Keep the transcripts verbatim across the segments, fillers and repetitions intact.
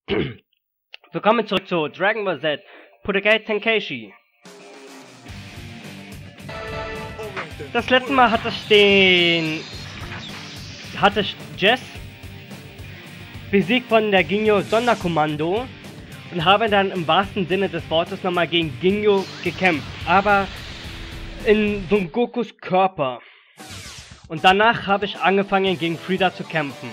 Willkommen zurück zu Dragon Ball Z Budokai Tenkaichi. Das letzte Mal hatte ich den... hatte ich Jess besiegt von der Ginyu Sonderkommando und habe dann im wahrsten Sinne des Wortes nochmal gegen Ginyu gekämpft, aber in Son Gokus Körper. Und danach habe ich angefangen gegen Frieza zu kämpfen.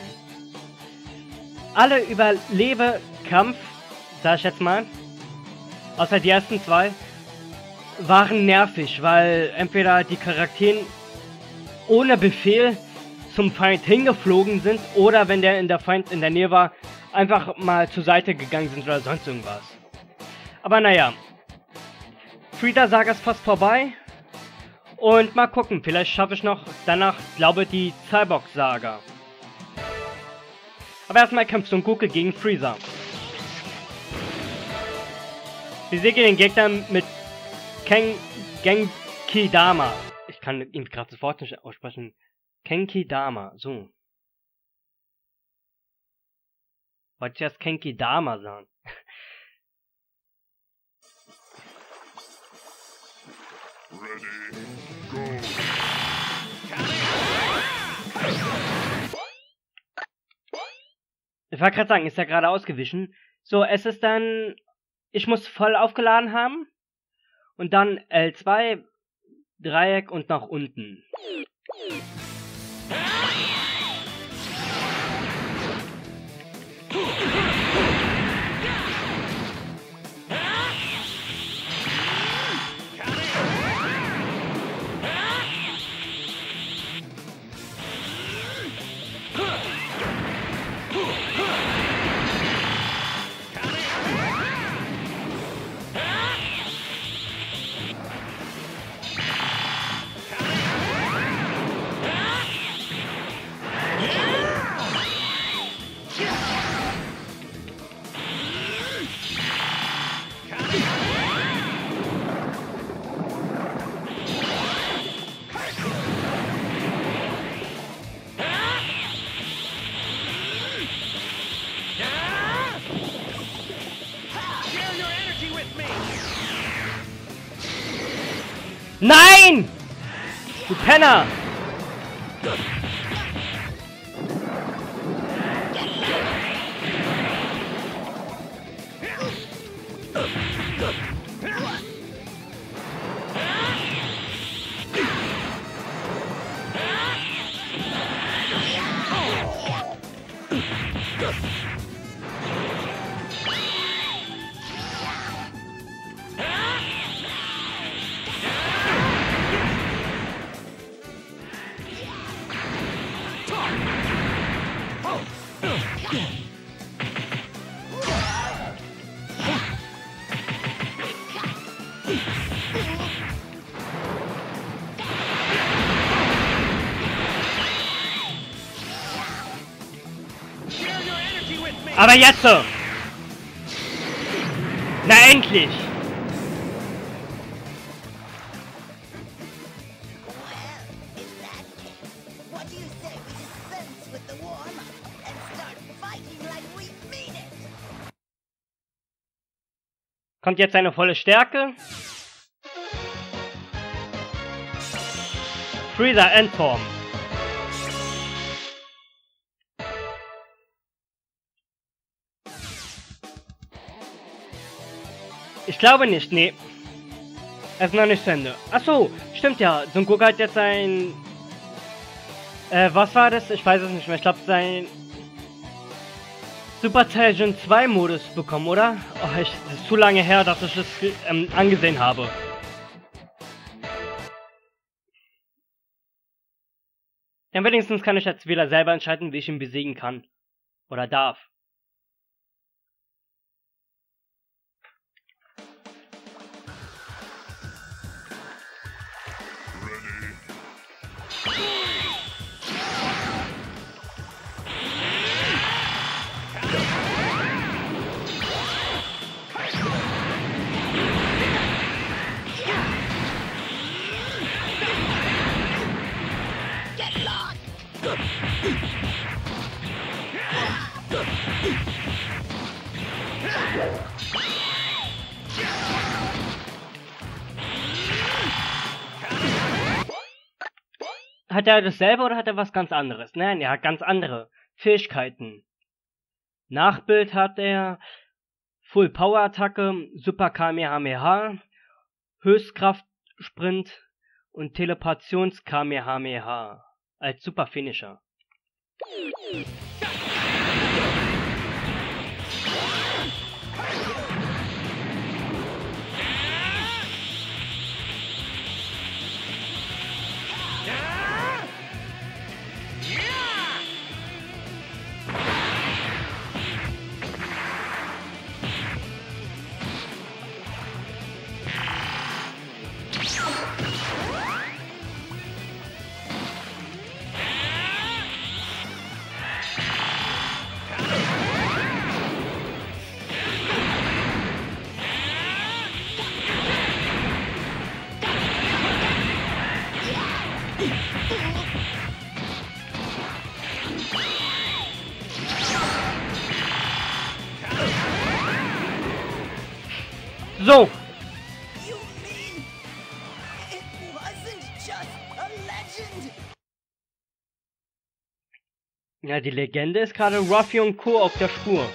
Alle Überlebekampf, sag ich jetzt mal, außer die ersten zwei, waren nervig, weil entweder die Charaktere ohne Befehl zum Feind hingeflogen sind oder wenn der in der Feind in der Nähe war, einfach mal zur Seite gegangen sind oder sonst irgendwas. Aber naja, Frieza-Saga ist fast vorbei und mal gucken, vielleicht schaffe ich noch danach, glaube die Cyborg-Saga. Aber erstmal kämpft Son Goku gegen Frieza. Besiege den Gegner mit Ken Genki Dama. Ich kann ihm gerade das Wort nicht aussprechen. Genki Dama, so. Wollte ich erst Genki Dama sagen. Ready, go. Ich wollte gerade sagen, ist ja gerade ausgewichen. So, es ist dann... Ich muss voll aufgeladen haben. Und dann L zwei, Dreieck und nach unten. Nein! Du Penner! Aber jetzt so! Na endlich! Kommt jetzt seine volle Stärke. Frieza Endform. Ich glaube nicht, nee. Er ist noch nicht zu Ende. Achso, stimmt ja. Son Goku hat jetzt sein... Äh, was war das? Ich weiß es nicht mehr. Ich glaube, sein... Super Saiyan zwei Modus bekommen, oder? Oh, ich, das ist zu lange her, dass ich das ähm, angesehen habe. Denn wenigstens kann ich als Wähler selber entscheiden, wie ich ihn besiegen kann. Oder darf. Get lost! Hat er dasselbe oder hat er was ganz anderes? Nein, er hat ganz andere Fähigkeiten. Nachbild hat er, Full Power Attacke, Super Kamehameha, Höchstkraft Sprint und Teleportations Kamehameha als Super Finisher. So. You mean it wasn't just a legend? Ja, die Legende ist gerade Ruffy und Co. auf der Spur.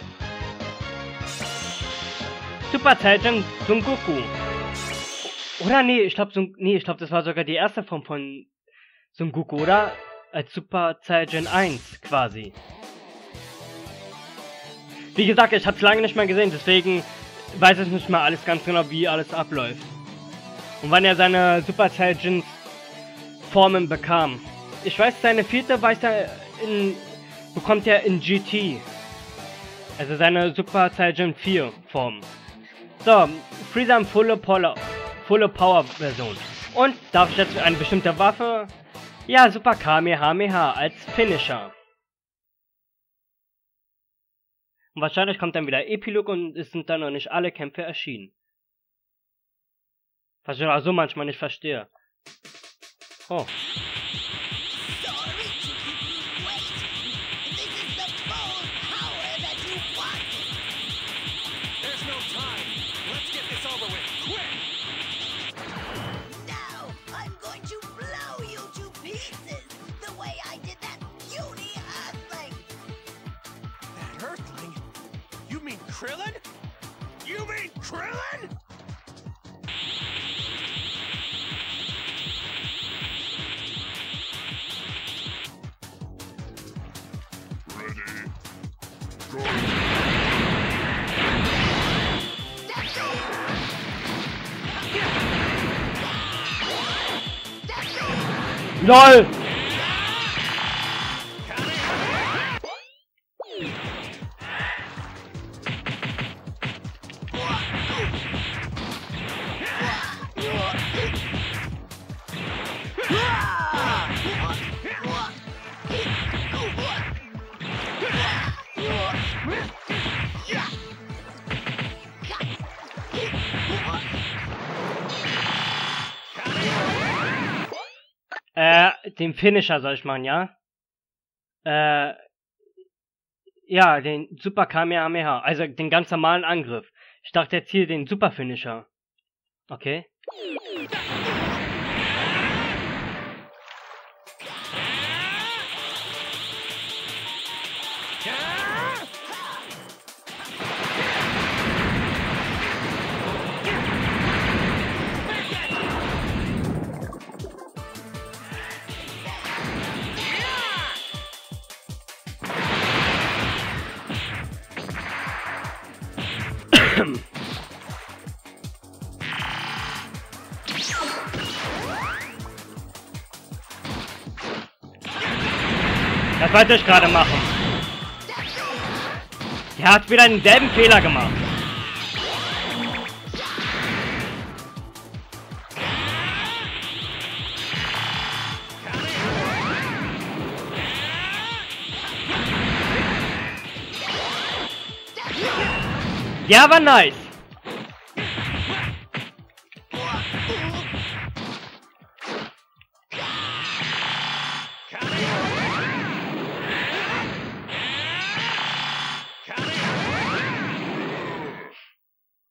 Super Saiyan Son Goku. Oder nee, ich glaube, nee, ich glaube, das war sogar die erste Form von Son Goku, oder? Als Super Saiyan eins quasi. Wie gesagt, ich habe es lange nicht mehr gesehen, deswegen weiß ich nicht mal alles ganz genau, wie alles abläuft. Und wann er seine Super Saiyan Formen bekam. Ich weiß, seine vierte weiß er in, bekommt er in G T. Also seine Super Saiyan vier Form. So, Freezer in Full Power, Full Power Version. Und darf ich jetzt eine bestimmte Waffe? Ja, Super Kamehameha als Finisher. Und wahrscheinlich kommt dann wieder Epilog und es sind dann noch nicht alle Kämpfe erschienen. Was ich auch so manchmal nicht verstehe. Oh. Krillin? You mean Krillin? Ready, go. LOL! Äh, den Finisher soll ich machen, ja? Äh, ja, den Super Kamehameha, also den ganz normalen Angriff. Ich dachte jetzt hier den Super Finisher. Okay. Das wollte ich gerade machen. Der hat wieder denselben Fehler gemacht. Ja, war nice.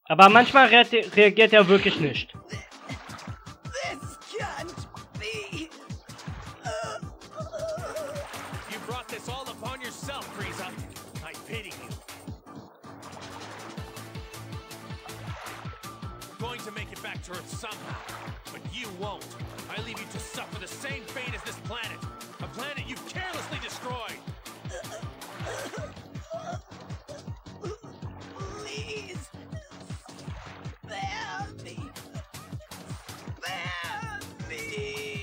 Aber manchmal re reagiert er wirklich nicht. This can't be. You brought this all upon yourself, Frieza. I pity you. You're going to make it back to Earth somehow, but you won't. I leave you to suffer the same fate as this planet. A planet you've carelessly destroyed. Please. Spare me. Spare me.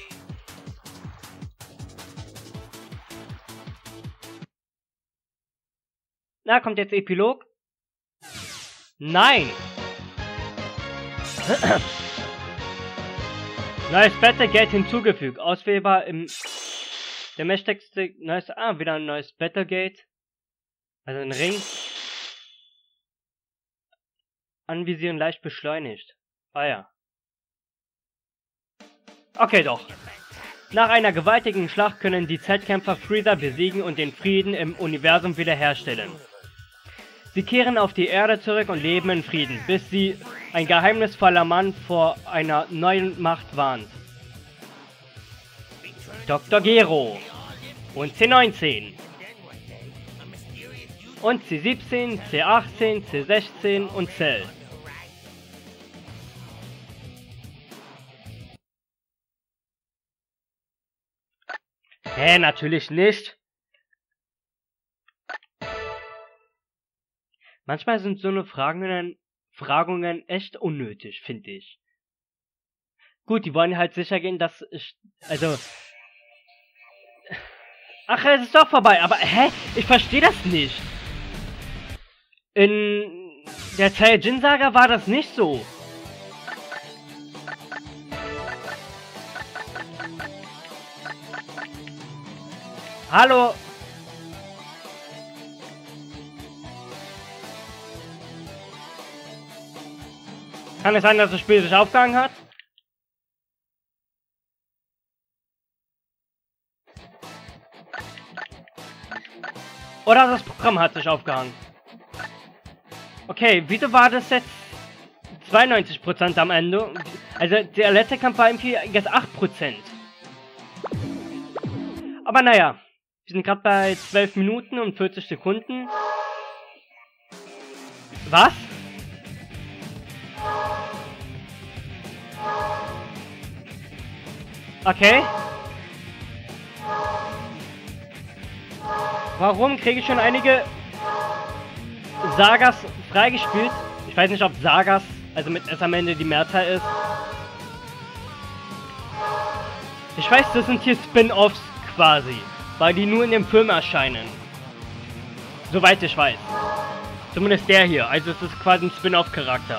Na, kommt jetzt Epilog? Nein! Neues Battlegate hinzugefügt. Auswählbar im... Der mächtigste... Neues... Ah, wieder ein neues Battlegate. Also ein Ring. Anvisieren leicht beschleunigt. Ah ja. Okay, doch. Nach einer gewaltigen Schlacht können die Z-Kämpfer Freezer besiegen und den Frieden im Universum wiederherstellen. Sie kehren auf die Erde zurück und leben in Frieden, bis sie ein geheimnisvoller Mann vor einer neuen Macht warnt. Doktor Gero und C neunzehn und C siebzehn, C achtzehn, C sechzehn und Cell. Hä, natürlich nicht. Manchmal sind so eine Fragungen, Fragungen echt unnötig, finde ich. Gut, die wollen halt sicher gehen, dass ich... Also... Ach, es ist doch vorbei, aber hä? Ich verstehe das nicht. In der Saiyajin-Saga war das nicht so. Hallo? Kann es sein, dass das Spiel sich aufgehangen hat? Oder das Programm hat sich aufgehangen? Okay, wieso war das jetzt zweiundneunzig Prozent am Ende? Also der letzte Kampf war irgendwie jetzt acht Prozent. Aber naja, wir sind gerade bei zwölf Minuten und vierzig Sekunden. Was? Okay. Warum kriege ich schon einige Sagas freigespielt? Ich weiß nicht, ob Sagas, also mit S am Ende, die Mehrzahl ist. Ich weiß, das sind hier Spin-Offs quasi, weil die nur in dem Film erscheinen. Soweit ich weiß. Zumindest der hier, also es ist quasi ein Spin-Off-Charakter.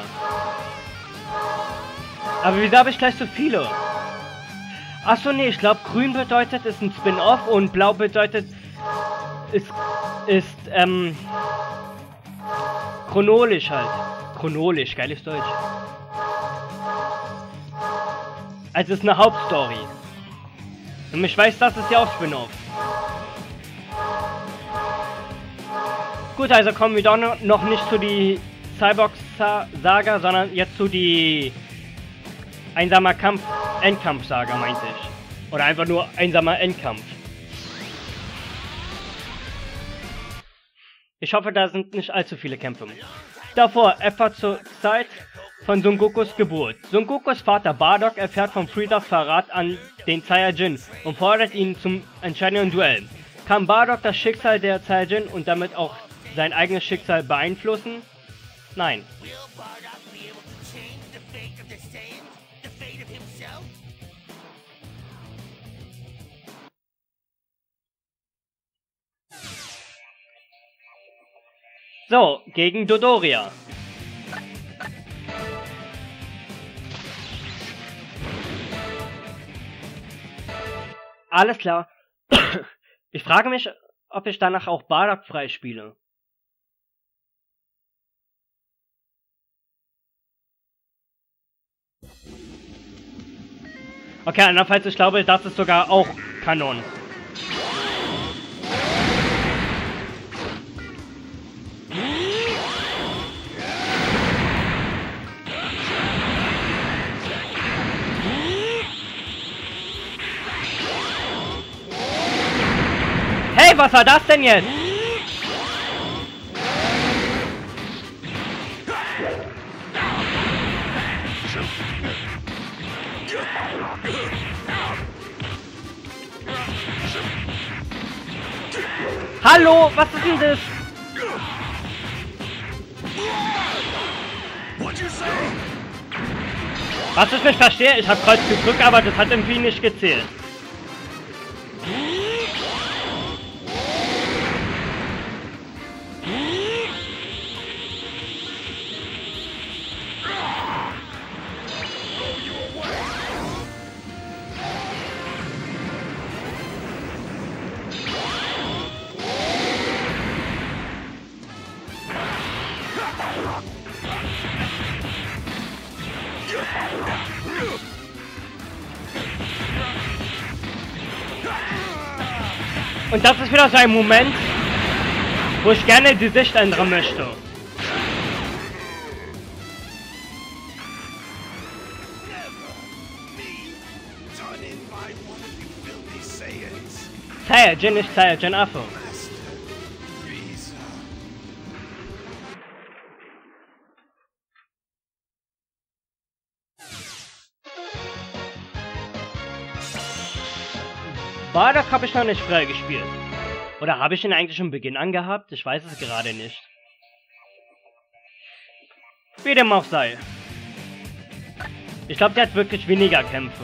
Aber wieso habe ich gleich so viele? Achso, nee, ich glaube grün bedeutet ist ein Spin-Off und blau bedeutet ist, ist, ähm, chronologisch halt. Chronologisch, geiles Deutsch. Also es ist eine Hauptstory. Und ich weiß, das ist ja auch Spin-Off. Gut, also kommen wir doch noch nicht zu die Cyborg-Saga, sondern jetzt zu die einsamer Kampf, Endkampf-Saga, meinte ich. Oder einfach nur einsamer Endkampf. Ich hoffe, da sind nicht allzu viele Kämpfe. Davor, etwa zur Zeit von Son Gokus Geburt. Son Gokus Vater Bardock erfährt von Freezers Verrat an den Saiyajin und fordert ihn zum entscheidenden Duell. Kann Bardock das Schicksal der Saiyajin und damit auch sein eigenes Schicksal beeinflussen? Nein. So, gegen Dodoria. Alles klar. Ich frage mich, ob ich danach auch Bardock freispiele. Okay, andernfalls, ich glaube, das ist sogar auch Kanon. Ey, was war das denn jetzt? Hallo, was ist denn das? Was ich nicht verstehe, ich habe Kreuz gedrückt, aber das hat irgendwie nicht gezählt. Und das ist wieder so ein Moment, wo ich gerne die Sicht ändern möchte. Never me. Done in by one of you filthy Saiyans. Saiyajin, nicht Saiyajin Affe. Master Frieza. Bardock habe ich noch nicht freigespielt. Oder habe ich ihn eigentlich von Beginn an gehabt? Ich weiß es gerade nicht. Wie dem auch sei. Ich glaube, der hat wirklich weniger Kämpfe.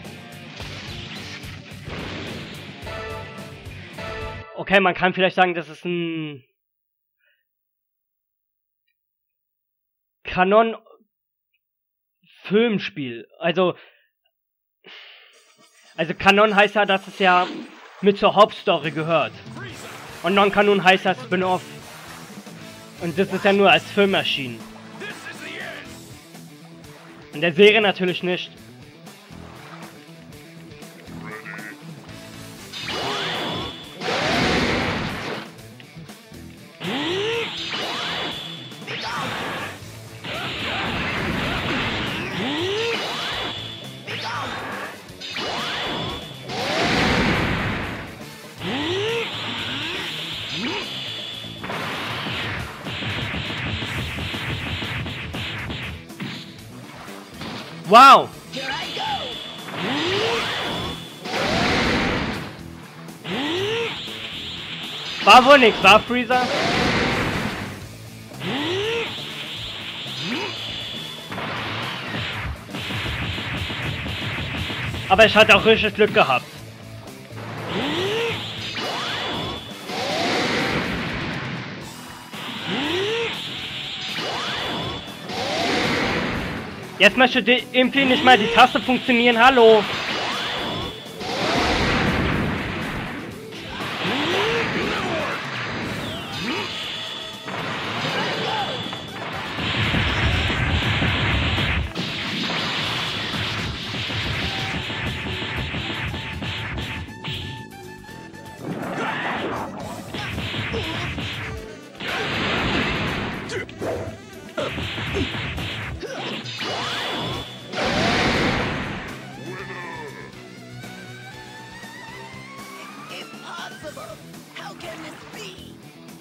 Okay, man kann vielleicht sagen, das ist ein Kanon-Filmspiel. Also, also Kanon heißt ja, dass es ja mit zur Hauptstory gehört. Und Non-Kanon heißt ja Spin-Off. Und das ist ja nur als Film erschienen. In der Serie natürlich nicht. Wow! Here I go. War wohl nix, war Freezer? Aber ich hatte auch richtig Glück gehabt. Jetzt möchte die irgendwie nicht mal die Taste funktionieren. Hallo. Impossible. How can this be?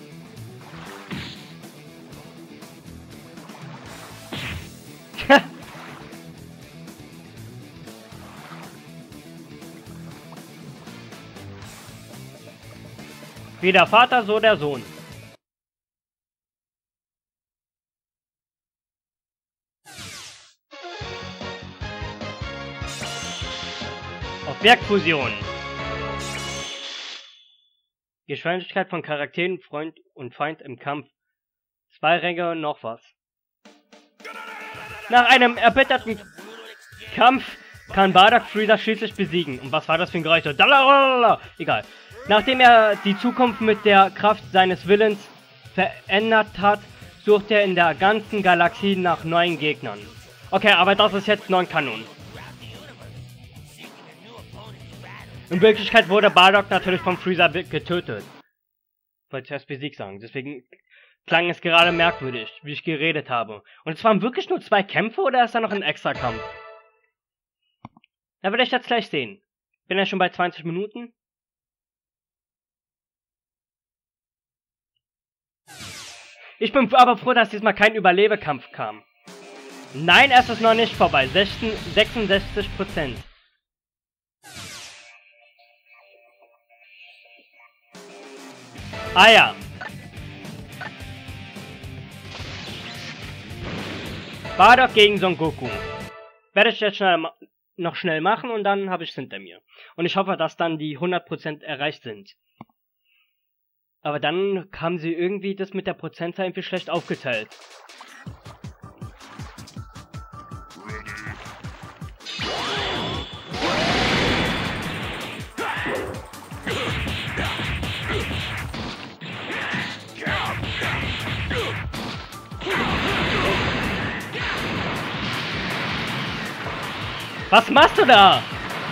Wie der Vater, so der Sohn. Objektfusion. Geschwindigkeit von Charakteren, Freund und Feind im Kampf. Zwei Ränge und noch was. Nach einem erbitterten Kampf kann Bardock Freezer schließlich besiegen. Und was war das für ein Geräusch? Dalalala. Egal. Nachdem er die Zukunft mit der Kraft seines Willens verändert hat, sucht er in der ganzen Galaxie nach neuen Gegnern. Okay, aber das ist jetzt Non-Kanon. In Wirklichkeit wurde Bardock natürlich von Freezer getötet. Wollte ich erst besiegt sagen. Deswegen klang es gerade merkwürdig, wie ich geredet habe. Und es waren wirklich nur zwei Kämpfe oder ist da noch ein extra Kampf? Da werde ich jetzt gleich sehen. Bin ja schon bei zwanzig Minuten. Ich bin aber froh, dass diesmal kein Überlebekampf kam. Nein, es ist noch nicht vorbei. sechsundsechzig Prozent. Ah ja. Bardock gegen Son Goku. Werde ich jetzt schnell noch schnell machen und dann habe ich es hinter mir. Und ich hoffe, dass dann die hundert Prozent erreicht sind. Aber dann haben sie irgendwie das mit der Prozentzahl irgendwie schlecht aufgeteilt. Was machst du da?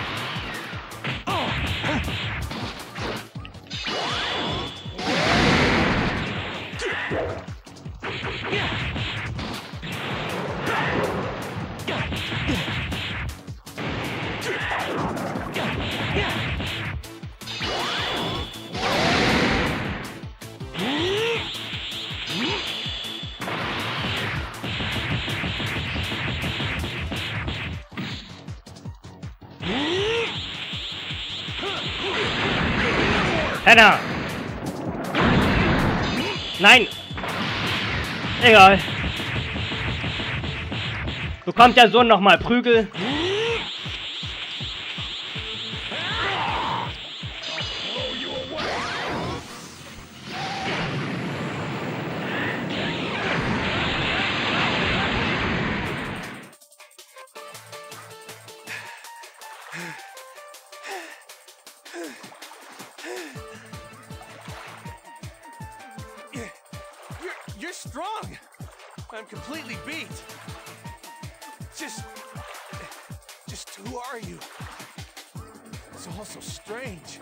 Henna! Nein! Egal. Bekommt der Sohn nochmal Prügel? You're strong. I'm completely beat. Just, just who are you? It's all so strange.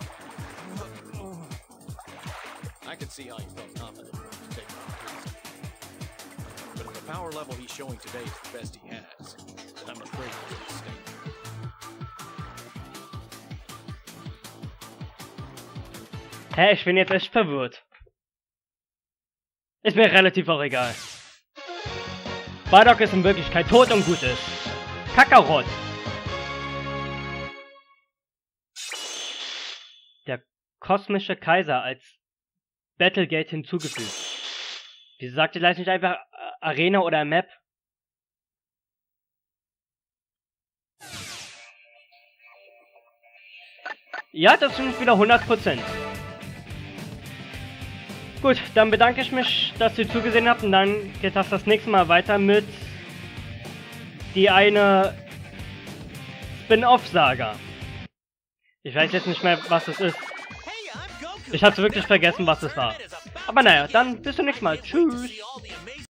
I can see how you felt confident to take on Frieza. But if the power level he's showing today is the best he has, then I'm afraid he's a mistake. Hä, ich bin jetzt echt verwirrt. Ist mir relativ auch egal. Bardock ist in Wirklichkeit tot und gut ist. Kakarot. Der kosmische Kaiser als Battlegate hinzugefügt. Wieso sagt ihr gleich nicht einfach Arena oder Map? Ja, das sind wieder hundert Prozent. Gut, dann bedanke ich mich, dass ihr zugesehen habt und dann geht das das nächste Mal weiter mit die eine Spin-Off-Saga. Ich weiß jetzt nicht mehr, was es ist. Ich hab's wirklich vergessen, was es war. Aber naja, dann bis zum nächsten Mal. Tschüss.